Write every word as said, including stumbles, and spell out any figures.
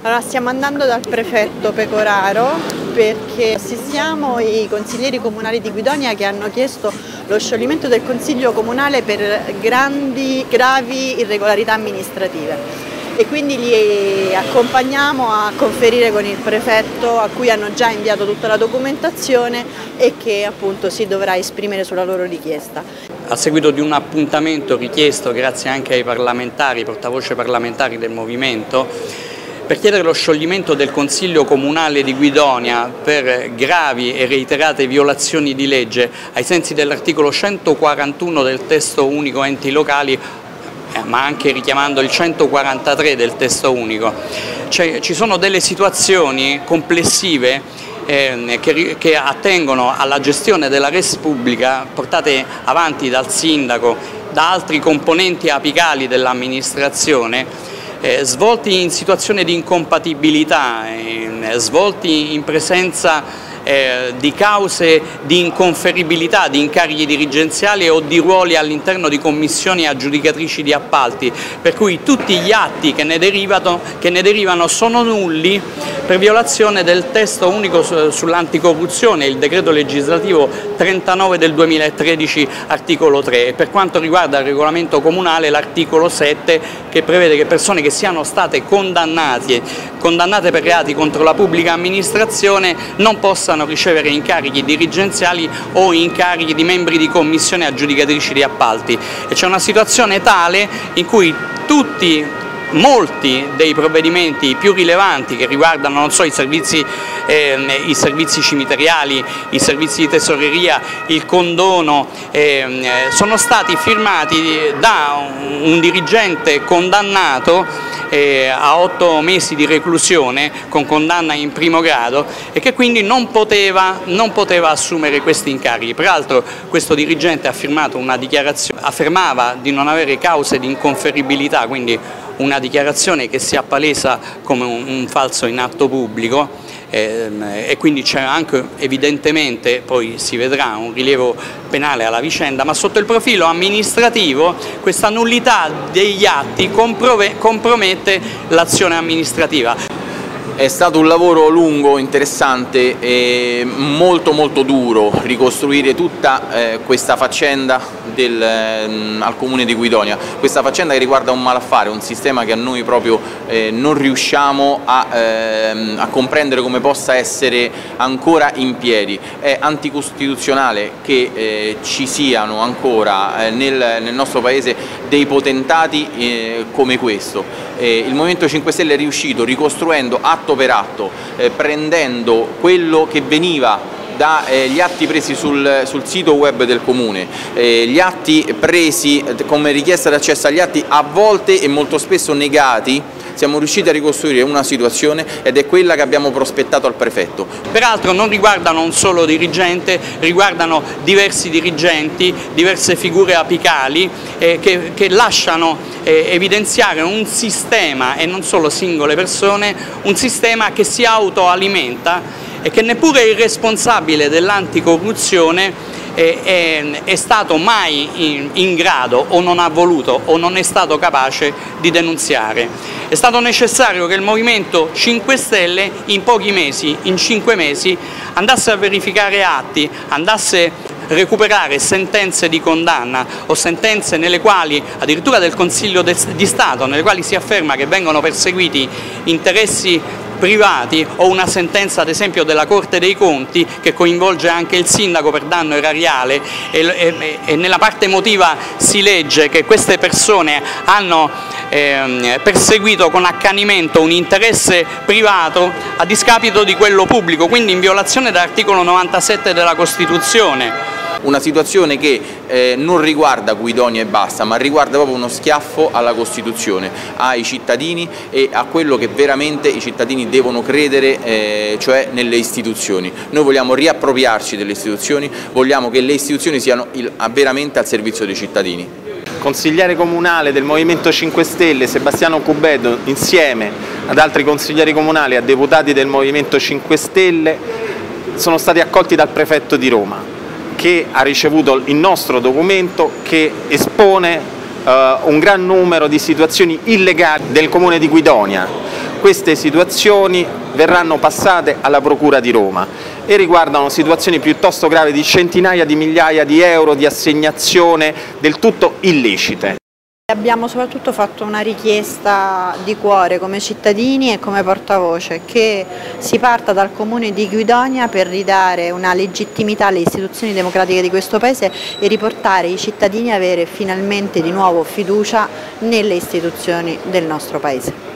Allora, stiamo andando dal prefetto Pecoraro perché assistiamo i consiglieri comunali di Guidonia che hanno chiesto lo scioglimento del consiglio comunale per grandi, gravi irregolarità amministrative e quindi li accompagniamo a conferire con il prefetto, a cui hanno già inviato tutta la documentazione e che appunto si dovrà esprimere sulla loro richiesta. A seguito di un appuntamento richiesto grazie anche ai parlamentari, portavoce parlamentari del movimento, per chiedere lo scioglimento del Consiglio Comunale di Guidonia per gravi e reiterate violazioni di legge ai sensi dell'articolo centoquarantuno del testo unico enti locali, eh, ma anche richiamando il centoquarantatré del testo unico. Cioè, ci sono delle situazioni complessive eh, che, che attengono alla gestione della res pubblica portate avanti dal sindaco, da altri componenti apicali dell'amministrazione, Eh, svolti in situazione di incompatibilità, eh, svolti in presenza eh, di cause di inconferibilità di incarichi dirigenziali o di ruoli all'interno di commissioni aggiudicatrici di appalti, per cui tutti gli atti che ne derivano, che ne derivano sono nulli per violazione del testo unico sull'anticorruzione, il decreto legislativo trentanove del duemilatredici articolo tre, e per quanto riguarda il regolamento comunale l'articolo sette, che prevede che persone che siano state condannate, condannate per reati contro la pubblica amministrazione non possano ricevere incarichi dirigenziali o incarichi di membri di commissioni aggiudicatrici di appalti. E c'è una situazione tale in cui tutti molti dei provvedimenti più rilevanti che riguardano, non so, i servizi, eh, i servizi cimiteriali, i servizi di tesoreria, il condono, eh, sono stati firmati da un, un dirigente condannato eh, a otto mesi di reclusione con condanna in primo grado e che quindi non poteva, non poteva assumere questi incarichi. Peraltro questo dirigente ha firmato una dichiarazione, affermava di non avere cause di inconferibilità, quindi una dichiarazione che si appalesa come un, un falso in atto pubblico, ehm, e quindi c'è anche evidentemente, poi si vedrà, un rilievo penale alla vicenda, ma sotto il profilo amministrativo questa nullità degli atti compromette l'azione amministrativa. È stato un lavoro lungo, interessante e molto molto duro ricostruire tutta eh, questa faccenda del, eh, al Comune di Guidonia, questa faccenda che riguarda un malaffare, un sistema che a noi proprio eh, non riusciamo a, eh, a comprendere come possa essere ancora in piedi. È anticostituzionale che eh, ci siano ancora eh, nel, nel nostro Paese dei potentati eh, come questo. Eh, il Movimento cinque Stelle è riuscito, ricostruendo atto per atto, eh, prendendo quello che veniva dagli eh, atti presi sul, sul sito web del Comune, eh, gli atti presi come richiesta d'accesso agli atti a volte e molto spesso negati, siamo riusciti a ricostruire una situazione ed è quella che abbiamo prospettato al prefetto. Peraltro non riguardano un solo dirigente, riguardano diversi dirigenti, diverse figure apicali eh, che, che lasciano eh, evidenziare un sistema, e non solo singole persone, un sistema che si autoalimenta e che neppure il responsabile dell'anticorruzione è, è, è stato mai in, in grado o non ha voluto o non è stato capace di denunziare. È stato necessario che il Movimento cinque Stelle in pochi mesi, in cinque mesi, andasse a verificare atti, andasse a recuperare sentenze di condanna o sentenze nelle quali, addirittura del Consiglio di Stato, nelle quali si afferma che vengono perseguiti interessi privati, o una sentenza ad esempio della Corte dei Conti che coinvolge anche il sindaco per danno erariale e, e, e nella parte emotiva si legge che queste persone hanno eh, perseguito con accanimento un interesse privato a discapito di quello pubblico, quindi in violazione dell'articolo novantasette della Costituzione. Una situazione che eh, non riguarda Guidonia e basta, ma riguarda proprio uno schiaffo alla Costituzione, ai cittadini e a quello che veramente i cittadini devono credere, eh, cioè nelle istituzioni. Noi vogliamo riappropriarci delle istituzioni, vogliamo che le istituzioni siano il, veramente al servizio dei cittadini. Consigliere comunale del Movimento cinque Stelle Sebastiano Cubedo, insieme ad altri consiglieri comunali e a deputati del Movimento cinque Stelle, sono stati accolti dal prefetto di Roma, che ha ricevuto il nostro documento che espone uh, un gran numero di situazioni illegali del Comune di Guidonia. queste situazioni verranno passate alla Procura di Roma e riguardano situazioni piuttosto gravi di centinaia di migliaia di euro di assegnazione del tutto illecite. Abbiamo soprattutto fatto una richiesta di cuore come cittadini e come portavoce, che si parta dal Comune di Guidonia per ridare una legittimità alle istituzioni democratiche di questo Paese e riportare i cittadini a avere finalmente di nuovo fiducia nelle istituzioni del nostro Paese.